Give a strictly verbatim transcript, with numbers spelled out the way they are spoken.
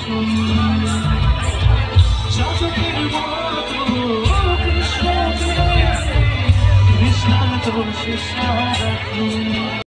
আসুন যতদিন মতো কৃষ্ণকে কৃষ্ণ তো শেষ রাখুন।